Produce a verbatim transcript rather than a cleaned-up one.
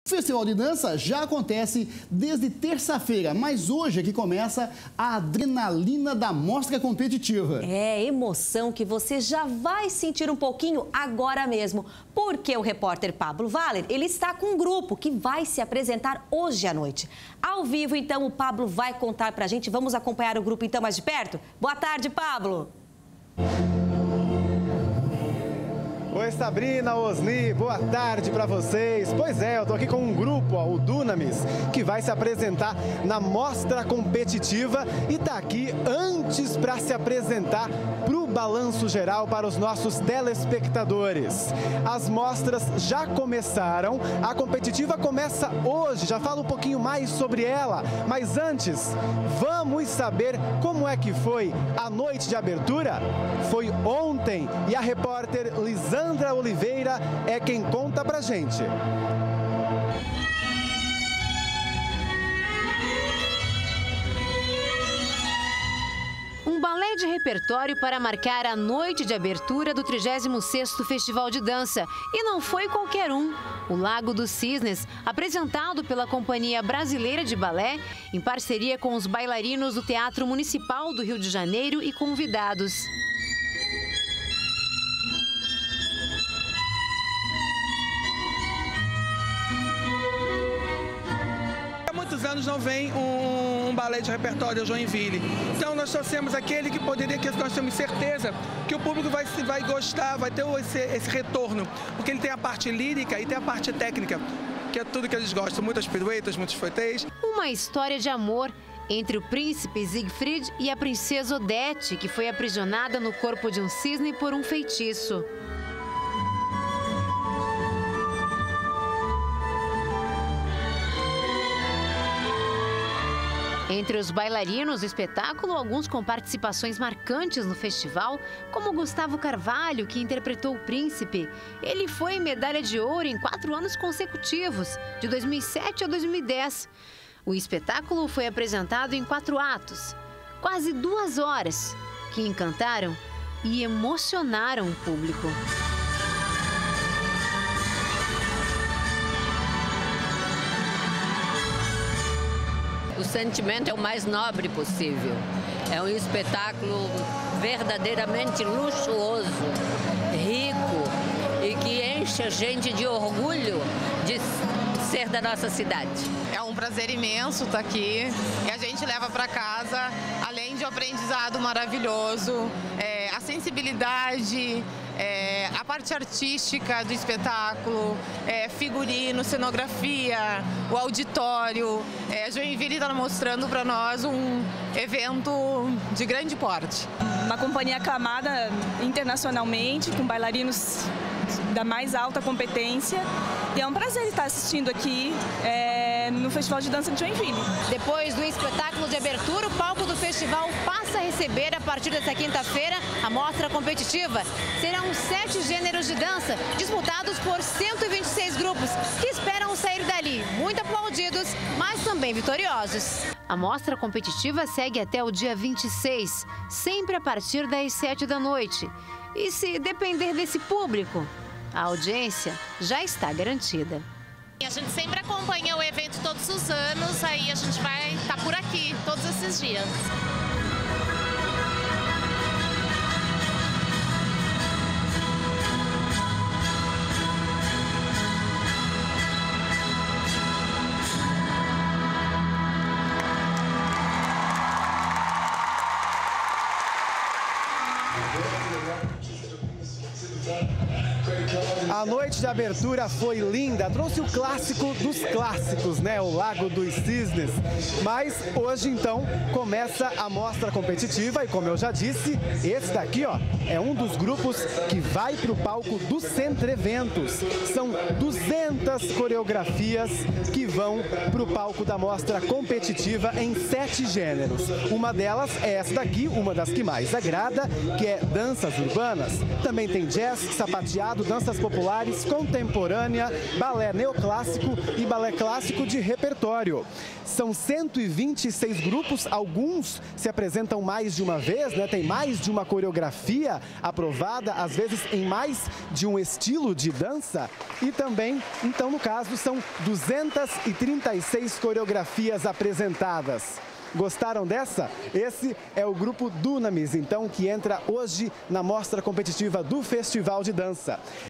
O Festival de Dança já acontece desde terça-feira, mas hoje é que começa a adrenalina da mostra competitiva. É, emoção que você já vai sentir um pouquinho agora mesmo, porque o repórter Pablo Valer, ele está com um grupo que vai se apresentar hoje à noite. Ao vivo, então, o Pablo vai contar pra gente. Vamos acompanhar o grupo, então, mais de perto? Boa tarde, Pablo! Oi, Sabrina, Osni, boa tarde para vocês. Pois é, eu tô aqui com um grupo, ó, o Dunamis, que vai se apresentar na mostra competitiva e tá aqui antes para se apresentar pro balanço geral para os nossos telespectadores. As mostras já começaram, a competitiva começa hoje, já falo um pouquinho mais sobre ela, mas antes, vamos saber como é que foi a noite de abertura? Foi ontem e a repórter Lisandra Oliveira é quem conta pra gente. Um balé de repertório para marcar a noite de abertura do trigésimo sexto Festival de Dança. E não foi qualquer um. O Lago dos Cisnes, apresentado pela Companhia Brasileira de Balé, em parceria com os bailarinos do Teatro Municipal do Rio de Janeiro e convidados. anos não vem um, um balé de repertório Joinville. Então nós trouxemos aquele que poderia, que nós temos certeza que o público vai, vai gostar, vai ter esse, esse retorno, porque ele tem a parte lírica e tem a parte técnica, que é tudo que eles gostam, muitas piruetas, muitos fouettés. Uma história de amor entre o príncipe Siegfried e a princesa Odete, que foi aprisionada no corpo de um cisne por um feitiço. Entre os bailarinos do espetáculo, alguns com participações marcantes no festival, como Gustavo Carvalho, que interpretou o príncipe. Ele foi medalha de ouro em quatro anos consecutivos, de dois mil e sete a dois mil e dez. O espetáculo foi apresentado em quatro atos, quase duas horas, que encantaram e emocionaram o público. O sentimento é o mais nobre possível. É um espetáculo verdadeiramente luxuoso, rico e que enche a gente de orgulho de ser da nossa cidade. É um prazer imenso estar aqui e a gente leva para casa, além de um aprendizado maravilhoso, é, a sensibilidade, é, a parte artística do espetáculo, é, figurino, cenografia, o auditório. É, Joinville está mostrando para nós um evento de grande porte. Uma companhia aclamada internacionalmente, com bailarinos da mais alta competência. E é um prazer estar assistindo aqui é, no Festival de Dança de Joinville. Depois do espetáculo de abertura, o palco do festival passa a receber, a partir desta quinta-feira, a mostra competitiva. Serão sete gêneros de dança, disputados por cento e vinte e seis grupos, que esperam sair dali, muito aplaudidos, mas também vitoriosos. A mostra competitiva segue até o dia vinte e seis, sempre a partir das sete da noite. E se depender desse público, a audiência já está garantida. A gente sempre acompanha o evento todos os anos, aí a gente vai estar por aqui todos esses dias. A noite de abertura foi linda, trouxe o clássico dos clássicos, né? O Lago dos Cisnes. Mas hoje, então, começa a mostra competitiva e, como eu já disse, esse daqui, ó, é um dos grupos que vai para o palco do Centro Eventos. São duzentas coreografias que vão para o palco da mostra competitiva em sete gêneros. Uma delas é essa daqui, uma das que mais agrada, que é danças urbanas. Também tem jazz, sapateado, danças populares populares, contemporânea, balé neoclássico e balé clássico de repertório. São cento e vinte e seis grupos, alguns se apresentam mais de uma vez, né? Tem mais de uma coreografia aprovada, às vezes em mais de um estilo de dança. E também, então, no caso, são duzentas e trinta e seis coreografias apresentadas. Gostaram dessa? Esse é o grupo Dunamis, então, que entra hoje na mostra competitiva do Festival de Dança.